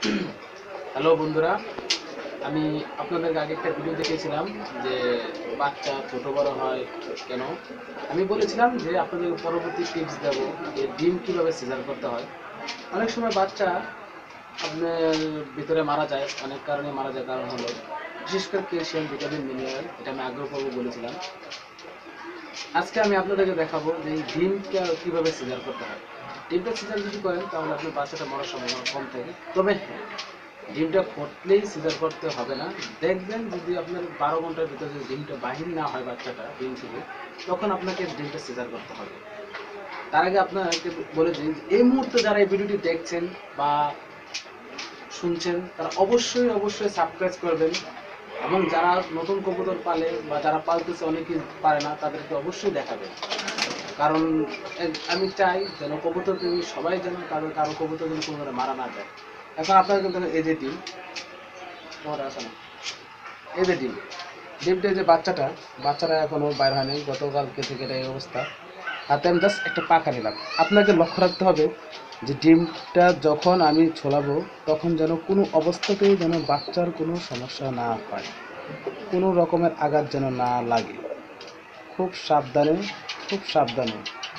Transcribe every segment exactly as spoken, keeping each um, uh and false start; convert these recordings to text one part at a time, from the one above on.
Hello বন্ধুরা, আমি আপনাদের আগে একটা ভিডিও দেখেছিলাম যে বাচ্চা ছোট বড় হয় কেন। আমি বলেছিলাম যে আপনাদের পরবর্তী টিপস দেব যে ডিম কিভাবে সিজার করতে হয়। অনেক সময় বাচ্চা আপনার ভিতরে মারা যায়, অনেক কারণে মারা যায়। কারণ হলো বিশেষ করে ক্যালসিয়াম, ভিটামিন, মিনারেল, এটা আমি আগ্রহ করবো বলেছিলাম। আজকে আমি আপনাদেরকে দেখাবো যে এই ডিমটা কিভাবে সিজার করতে হয়। ডিমটা সিজার যদি করেন তাহলে আপনার বাচ্চাটা মরার সম্ভাবনা কম থাকে। তবে হ্যাঁ, ডিমটা ফুটলেই সিজার করতে হবে না। দেখবেন যদি আপনার বারো ঘন্টার ভিতরে যদি ডিমটা বাহির না হয় বাচ্চাটা ডিম থেকে, তখন আপনাকে ডিমটা সিজার করতে হবে। তার আগে আপনাকে বলে দিই, এই মুহূর্তে যারা এই ভিডিওটি দেখছেন বা শুনছেন তারা অবশ্যই অবশ্যই সাবস্ক্রাইব করবেন, এবং যারা নতুন কবুতর পালে বা যারা পালতেছে অনেকেই পারে না, তাদেরকে অবশ্যই দেখাবেন। কারণ আমি চাই যেন কবুতর প্রেমী সবাই যেন তাদের কারো কবুতর যেন কোনো মারা না যায়। এখন আপনারা কিন্তু এই যে ডিম তোমার আছে না, এই যে ডিম ডিমটা যে বাচ্চাটা বাচ্চাটা এখনো বাইর হয়নি, গতকালকে থেকে এটা এই অবস্থা। হাতে আমি জাস্ট একটা পাখা নিলাম। আপনাকে লক্ষ্য রাখতে হবে যে ডিমটা যখন আমি ছোলাবো তখন যেন কোনো অবস্থাতেই যেন বাচ্চার কোনো সমস্যা না হয়, কোনো রকমের আঘাত যেন না লাগে। খুব সাবধানে, খুব সাবধানে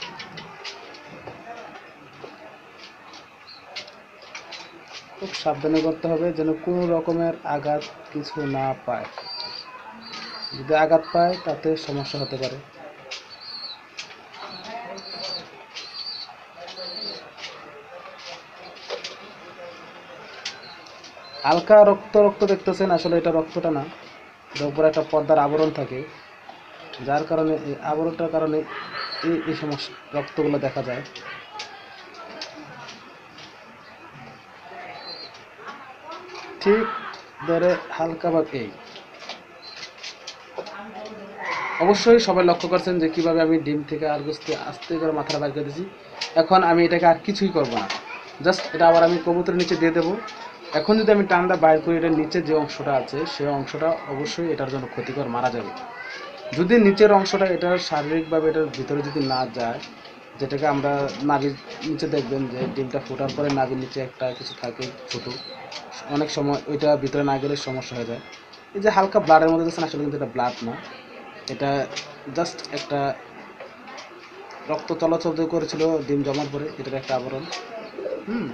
খুব সাবধানে করতে হবে যেন কোনো রকমের আঘাত কিছু না পায়। যদি আঘাত পায় তাতে সমস্যা হতে পারে। হালকা রক্ত রক্ত দেখতেছেন, আসলে এটা রক্তটা না, এটার উপরে একটা পর্দার আবরণ থাকে, যার কারণে এই আবরণটার কারণে এই এই সমস্যা রক্তগুলো দেখা যায়। ঠিক ধরে হালকা বা এই অবশ্যই সবাই লক্ষ্য করছেন যে কিভাবে আমি ডিম থেকে আর গুছতে আস্তে করে মাথাটা বাইর করে দিয়েছি। এখন আমি এটাকে আর কিছুই করবো না, জাস্ট এটা আবার আমি কবুতরের নিচে দিয়ে দেবো। এখন যদি আমি টানটা বাইর করি, এটার নিচে যে অংশটা আছে সেই অংশটা অবশ্যই এটার জন্য ক্ষতিকর, মারা যাবে। যদি নিচের অংশটা এটার শারীরিকভাবে এটার ভিতরে যদি না যায়, যেটাকে আমরা নাভির নিচে দেখবেন যে ডিমটা ফোটার পরে নাভির নিচে একটা কিছু থাকে ছোটো, অনেক সময় ওইটা ভিতরে না গেলে সমস্যা হয়ে যায়। এই যে হালকা ব্লাডের মধ্যে দেখছেন, আসলে কিন্তু এটা ব্লাড না, এটা জাস্ট একটা রক্ত চলাচল যে করেছিল ডিম জমার পরে, এটার একটা আবরণ। হুম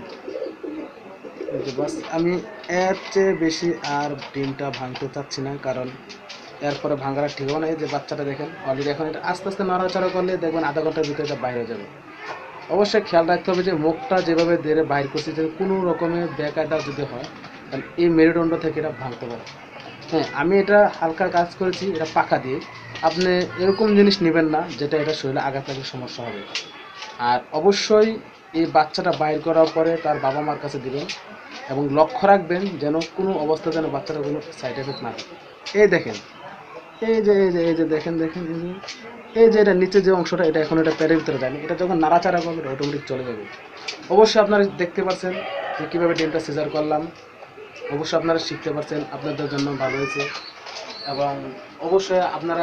বাস, আমি এর চেয়ে বেশি আর ডিমটা ভাঙতে চাচ্ছি না, কারণ এরপরে ভাঙাটা ঠিক হবে না। এই যে বাচ্চাটা দেখেন অলরেডি, এখন এটা আস্তে আস্তে নড়াচড়া করলে দেখবেন আধা ঘন্টার ভিতরে এটা বাইরে হয়ে যাবে। অবশ্যই খেয়াল রাখতে হবে যে মুখটা যেভাবে দেড়ে বাইর করছি, যে কোনো রকমের বেকায়দা যদি হয় তাহলে এই মেরুদণ্ড থেকে এটা ভাঙতে পারে। হ্যাঁ, আমি এটা হালকা কাজ করেছি, এটা পাকা দিয়ে। আপনি এরকম জিনিস নেবেন না যেটা এটা শরীরে আঘাত লাগলে সমস্যা হবে। আর অবশ্যই এই বাচ্চাটা বাইর করার পরে তার বাবা মার কাছে দিবেন, এবং লক্ষ্য রাখবেন যেন কোনো অবস্থা যেন বাচ্চাটা কোনো সাইড এফেক্ট না হয়। এই দেখেন, এই যে এই যে এই যে দেখেন দেখেন এই যে এই যে এটা নিচে যে অংশটা, এটা এখন এটা প্যারের ভিতরে যায়নি, এটা যখন নাড়াচাড়া করবে এটা অটোমেটিক চলে যাবে। অবশ্যই আপনারা দেখতে পাচ্ছেন যে কীভাবে ডিমটা সিজার করলাম। অবশ্যই আপনারা শিখতে পারছেন, আপনাদের জন্য ভালো হয়েছে। এবং অবশ্যই আপনারা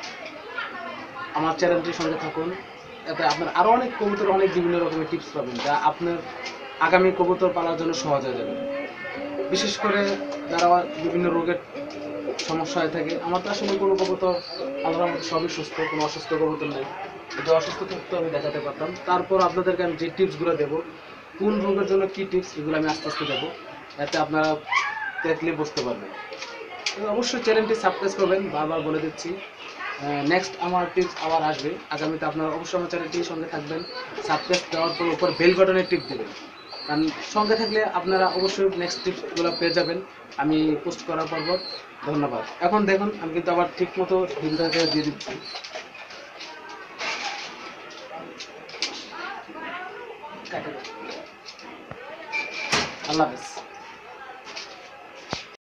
আমার চ্যানেলটির সঙ্গে থাকুন, এতে আপনার আরও অনেক কবুতর অনেক বিভিন্ন রকমের টিপস পাবেন, যা আপনার আগামী কবুতর পালার জন্য সহজ হয়ে যাবে। বিশেষ করে যারা বিভিন্ন রোগের সমস্যা হয়ে থাকে। আমার তো আসলে কোনো কবুতর আল্লাহর মধ্যে সবই সুস্থ, কোনো অসুস্থ কবুতর নেই। যদি অসুস্থ থাকতো আমি দেখাতে পারতাম। তারপর আপনাদেরকে আমি যে টিপসগুলো দেবো, কোন রোগের জন্য কী টিপস, এগুলো আমি আস্তে আস্তে দেবো, এতে আপনারা দেখলে বুঝতে পারবেন। অবশ্যই চ্যানেলটি সাবস্ক্রাইব করবেন, বারবার বলে দিচ্ছি। নেক্সট আমার টিপস আবার আসবে আগামীতে, আপনারা অবশ্যই আমার চ্যানেলটির সঙ্গে থাকবেন। সাবস্ক্রাইব দেওয়ার পর উপর বেল বাটনে টিপ দেবেন, কারণ সঙ্গে থাকলে আপনারা অবশ্যই নেক্সট টিপসগুলো পেয়ে যাবেন আমি পোস্ট করার পর পর। ধন্যবাদ। এখন দেখুন আমি কিন্তু আবার ঠিক মতো ডিমটাকে দিয়ে দিচ্ছি। আল্লাহ হাফেজ।